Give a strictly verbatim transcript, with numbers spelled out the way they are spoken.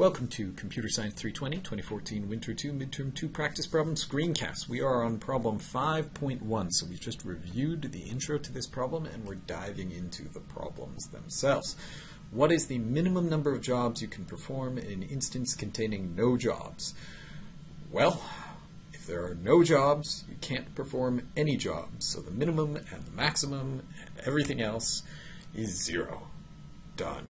Welcome to Computer Science three twenty, twenty fourteen Winter two, Midterm two Practice Problem Screencast. We are on problem five point one, so we've just reviewed the intro to this problem and we're diving into the problems themselves. What is the minimum number of jobs you can perform in an instance containing no jobs? Well, if there are no jobs, you can't perform any jobs, so the minimum and the maximum and everything else is zero. Done.